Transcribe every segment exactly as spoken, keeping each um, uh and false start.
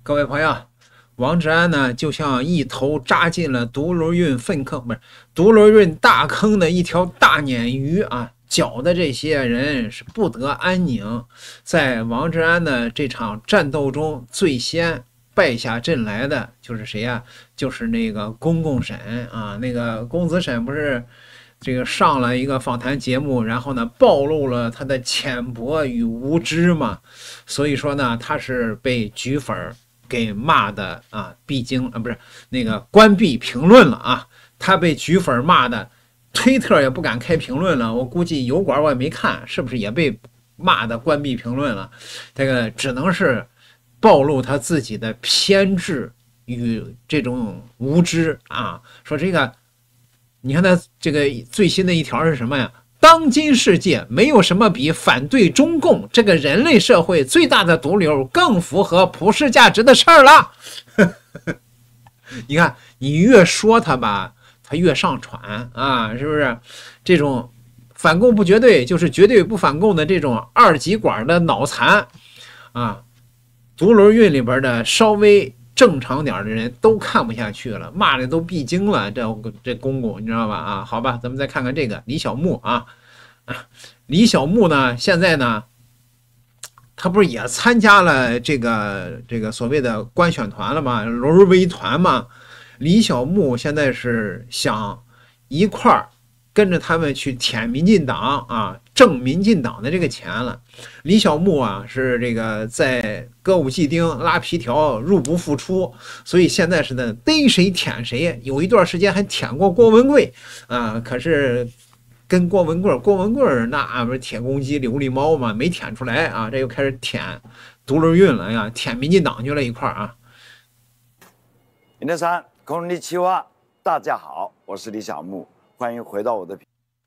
各位朋友，王志安呢，就像一头扎进了独轮运粪坑，不是独轮运大坑的一条大鲶鱼啊！搅的这些人是不得安宁。在王志安的这场战斗中，最先败下阵来的就是谁呀、啊？就是那个公公审啊，那个公子审不是这个上了一个访谈节目，然后呢暴露了他的浅薄与无知嘛，所以说呢，他是被菊粉给骂的啊，闭经啊，不是那个关闭评论了啊，他被菊粉骂的，推特也不敢开评论了，我估计油管我也没看，是不是也被骂的关闭评论了？这个只能是暴露他自己的偏执与这种无知啊，说这个。你看他这个最新的一条是什么呀？当今世界没有什么比反对中共这个人类社会最大的毒瘤更符合普世价值的事儿了。你看，你越说他吧，他越上传啊，是不是？这种反共不绝对，就是绝对不反共的这种二极管的脑残啊，独轮运里边的稍微正常点的人都看不下去了，骂的都闭经了，这这公公你知道吧？啊，好吧，咱们再看看这个李小牧啊，李小牧呢，现在呢，他不是也参加了这个这个所谓的官选团了吗？轮威团嘛。李小牧现在是想一块儿跟着他们去舔民进党啊，挣民进党的这个钱了。李小牧啊，是这个在歌舞伎町拉皮条，入不敷出，所以现在是呢逮谁舔谁。有一段时间还舔过郭文贵啊，可是跟郭文贵，郭文贵那不是铁公鸡、琉璃猫嘛，没舔出来啊，这又开始舔独轮运了呀，舔民进党去了一块啊。 皆さんこんにちは，大家好，我是李小牧。欢迎回到我的。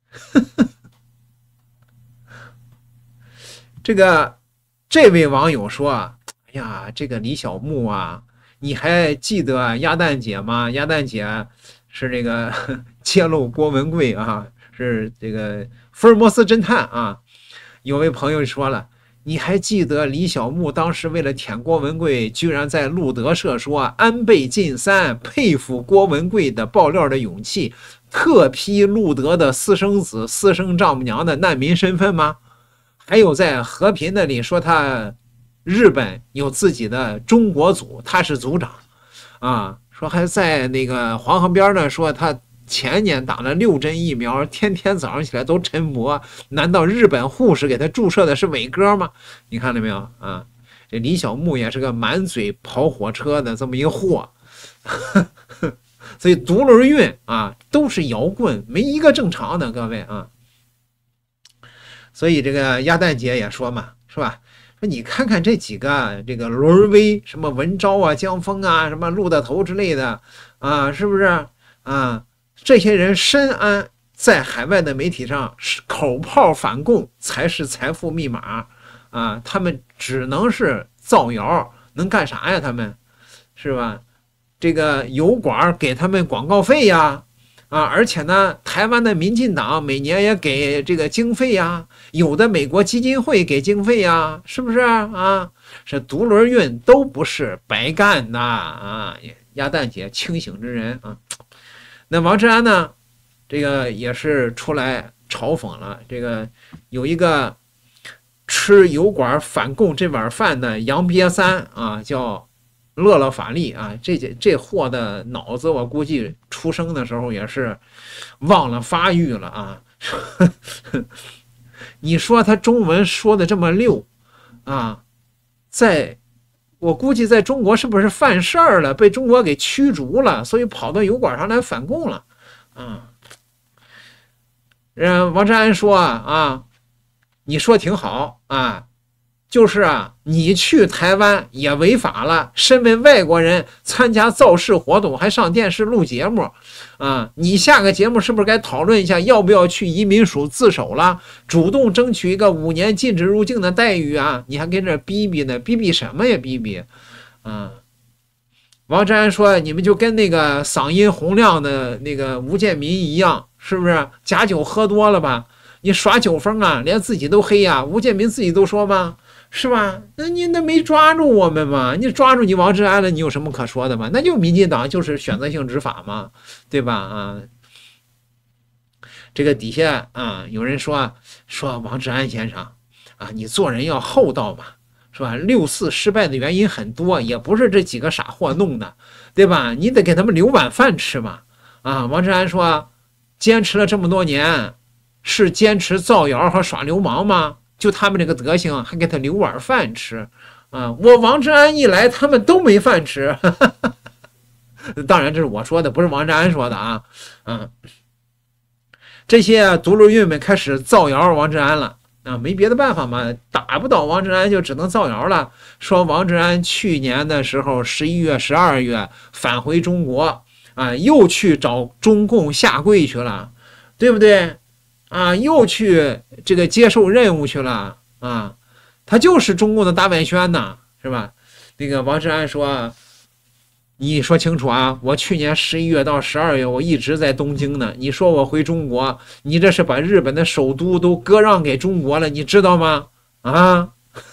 这个这位网友说啊，哎呀，这个李小牧啊，你还记得鸭蛋姐吗？鸭蛋姐是这个揭露郭文贵啊，是这个福尔摩斯侦探啊。有位朋友说了，你还记得李小牧当时为了舔郭文贵，居然在路德社说安倍晋三佩服郭文贵的爆料的勇气，特批路德的私生子、私生丈母娘的难民身份吗？还有在和平那里说他日本有自己的中国组，他是组长啊。说还在那个黄河边呢，说他前年打了六针疫苗，天天早上起来都晨勃。难道日本护士给他注射的是伟哥吗？你看到没有啊？这李小牧也是个满嘴跑火车的这么一个货。所以独轮运啊，都是摇棍，没一个正常的，各位啊。所以这个鸭蛋姐也说嘛，是吧？说你看看这几个这个轮威，什么文昭啊、江峰啊、什么陆大头之类的啊，是不是啊？这些人深谙在海外的媒体上是口炮反共才是财富密码啊，他们只能是造谣，能干啥呀？他们是吧？这个油管给他们广告费呀，啊，而且呢，台湾的民进党每年也给这个经费呀，有的美国基金会给经费呀，是不是啊？是独轮运都不是白干的啊！鸭蛋姐清醒之人啊。那王志安呢，这个也是出来嘲讽了，这个有一个吃油管反共这碗饭的杨瘪三啊，叫乐乐法力啊，这这货的脑子我估计出生的时候也是忘了发育了啊。你说他中文说的这么溜啊，在我估计在中国是不是犯事儿了，被中国给驱逐了，所以跑到油管上来反共了啊。嗯，王志安说啊啊，你说挺好啊，就是啊，你去台湾也违法了，身为外国人参加造势活动还上电视录节目啊，你下个节目是不是该讨论一下要不要去移民署自首了，主动争取一个五年禁止入境的待遇啊？你还跟这逼逼呢，逼逼什么呀逼逼啊？王志安说，你们就跟那个嗓音洪亮的那个吴建民一样，是不是假酒喝多了吧？你耍酒疯啊，连自己都黑呀、啊？吴建民自己都说吧， 是吧？那你那没抓住我们嘛？你抓住你王志安了，你有什么可说的吗？那就民进党就是选择性执法嘛，对吧？啊，这个底下啊，有人说说王志安先生啊，你做人要厚道嘛，是吧？六四失败的原因很多，也不是这几个傻货弄的，对吧？你得给他们留碗饭吃嘛。啊，王志安说，坚持了这么多年，是坚持造谣和耍流氓吗？就他们这个德行，还给他留碗饭吃啊！我王志安一来，他们都没饭吃。当然，这是我说的，不是王志安说的啊。嗯，这些独路运们开始造谣王志安了啊，没别的办法嘛，打不倒王志安就只能造谣了。说王志安去年的时候，十一月、十二月返回中国啊，又去找中共下跪去了，对不对？啊，又去这个接受任务去了啊，他就是中共的大外宣呐，是吧？那个王志安说，你说清楚啊，我去年十一月到十二月我一直在东京呢，你说我回中国，你这是把日本的首都都割让给中国了，你知道吗？啊，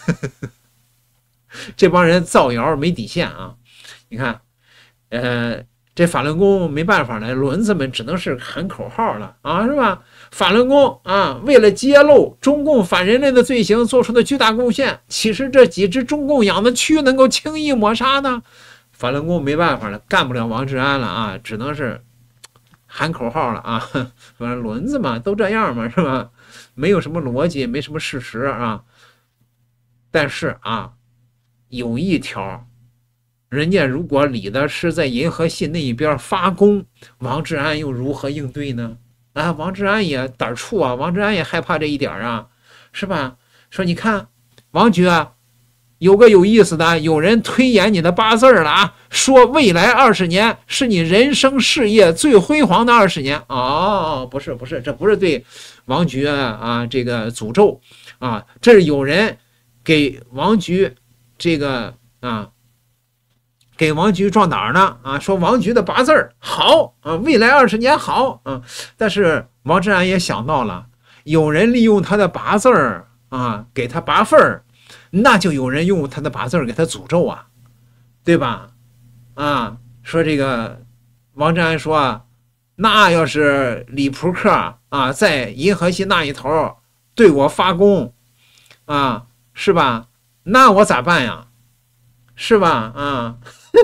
这帮人造谣没底线啊！你看，呃。这法轮功没办法了，轮子们只能是喊口号了啊，是吧？法轮功啊，为了揭露中共反人类的罪行做出的巨大贡献，其实这几只中共养的蛆能够轻易抹杀呢？法轮功没办法了，干不了王志安了啊，只能是喊口号了啊。反正轮子嘛，都这样嘛，是吧？没有什么逻辑，没什么事实啊。但是啊，有一条。人家如果理的是在银河系那一边发功，王志安又如何应对呢？啊，王志安也胆怵啊，王志安也害怕这一点啊，是吧？说你看，王局啊，有个有意思的，有人推演你的八字了啊，说未来二十年是你人生事业最辉煌的二十年。哦，不是不是，这不是对王局啊这个诅咒啊，这是有人给王局这个啊。给王局壮胆呢啊，说王局的八字好啊，未来二十年好啊。但是王志安也想到了，有人利用他的八字啊，给他拔份儿，那就有人用他的八字给他诅咒啊，对吧？啊，说这个王志安说啊，那要是李扑克啊，在银河系那一头对我发功啊，是吧？那我咋办呀？是吧？啊。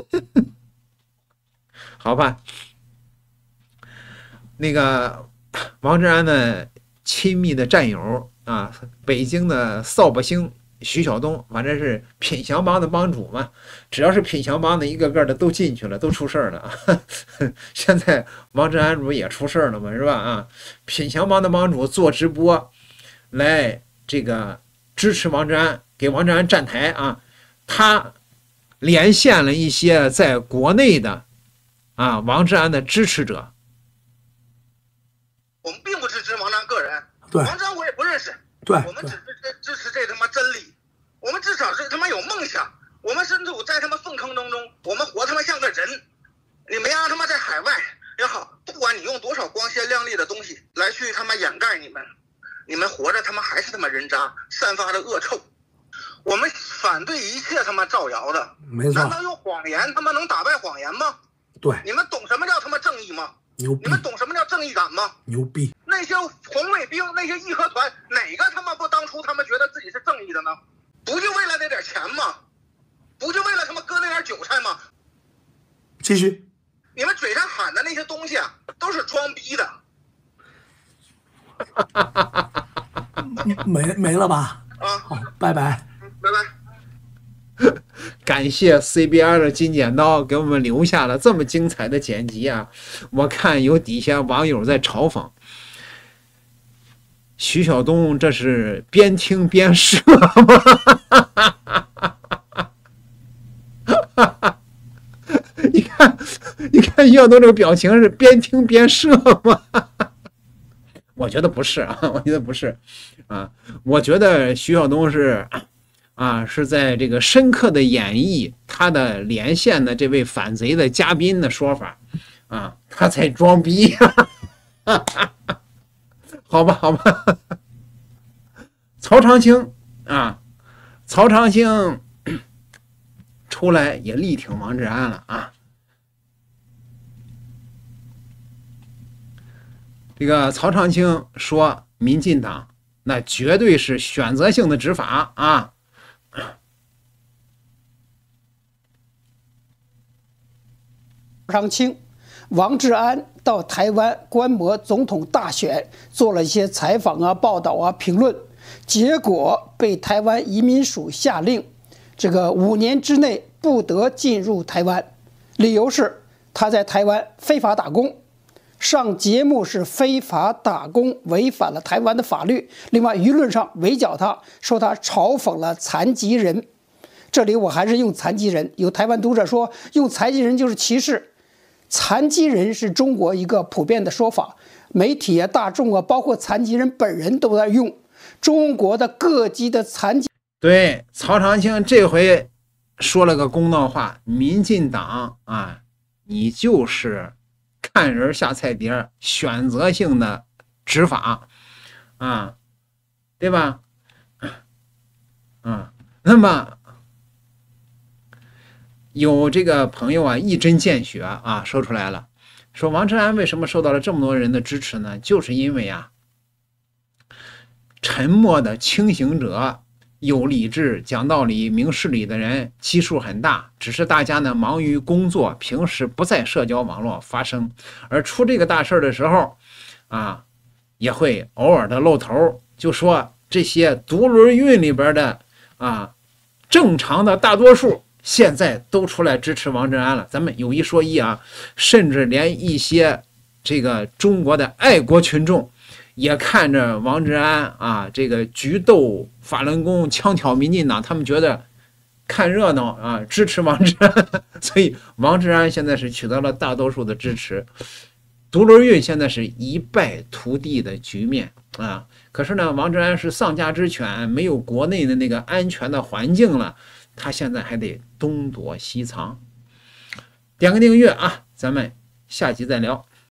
好吧，那个王志安的亲密的战友啊，北京的扫把星徐晓东，反正是品祥帮的帮主嘛，只要是品祥帮的，一个个的都进去了，都出事儿了。现在王志安不也出事儿了吗？是吧？啊，品祥帮的帮主做直播来这个支持王志安，给王志安站台啊，他。连线了一些在国内的啊王志安的支持者。 我们并不支持王志安个人， 对王志安我也不认识， 对， 我们只是支持这他妈真理，我们至少是他妈有梦想，我们身处在他妈粪坑当中，我们活他妈像个人。你们让他妈在海外也好，不管你用多少光鲜亮丽的东西来去他妈掩盖你们，你们活着他妈还是他妈人渣，散发着恶臭。我们反对一切他妈造谣的， 没错。 难道用谎言他妈能打败谎言吗？ 对。 你们懂什么叫他妈正义吗？ 牛逼。 你们懂什么叫正义感吗？ 牛逼。 那些红卫兵，那些义和团，哪个他妈不当初他们觉得自己是正义的呢？不就为了那点钱吗？不就为了他妈割那点韭菜吗？ 继续。 你们嘴上喊的那些东西啊，都是装逼的。 没没了吧？ 啊， 好，拜拜。 拜拜。 感谢 C B R 的金剪刀给我们留下了这么精彩的剪辑啊！我看有底下网友在嘲讽徐晓东，这是边听边射吗？你看，你看徐晓东这个表情是边听边射吗？我觉得不是啊，我觉得不是啊，我觉得徐晓东是。啊，是在这个深刻的演绎他的连线的这位反贼的嘉宾的说法，啊，他才装逼，好吧，好吧。曹长青啊， 曹长兴出来也力挺王志安了啊。这个曹长兴说，民进党那绝对是选择性的执法啊。 曹长兴、王志安到台湾观摩总统大选，做了一些采访啊、报道啊、评论，结果被台湾移民署下令，这个五年之内不得进入台湾，理由是他在台湾非法打工。上节目是非法打工，违反了台湾的法律。另外，舆论上围剿他，说他嘲讽了残疾人。这里我还是用残疾人，有台湾读者说用残疾人就是歧视。残疾人是中国一个普遍的说法，媒体啊、大众啊，包括残疾人本人都在用。中国的各级的残疾， 对，曹长兴这回说了个公道话，民进党啊，你就是看人下菜碟，选择性的执法啊，对吧？啊，那么有这个朋友啊，一针见血啊，说出来了，说王志安为什么受到了这么多人的支持呢？就是因为啊，沉默的清醒者，有理智、讲道理、明事理的人基数很大，只是大家呢忙于工作，平时不在社交网络发声，而出这个大事的时候啊，也会偶尔的露头，就说这些独轮运里边的啊正常的大多数现在都出来支持王志安了。咱们有一说一啊，甚至连一些这个中国的爱国群众也看着王志安啊，这个菊斗法轮功，枪挑民进党，他们觉得看热闹啊，支持王志安，所以王志安现在是取得了大多数的支持。独轮运现在是一败涂地的局面啊，可是呢，王志安是丧家之犬，没有国内的那个安全的环境了，他现在还得东躲西藏。点个订阅啊，咱们下集再聊。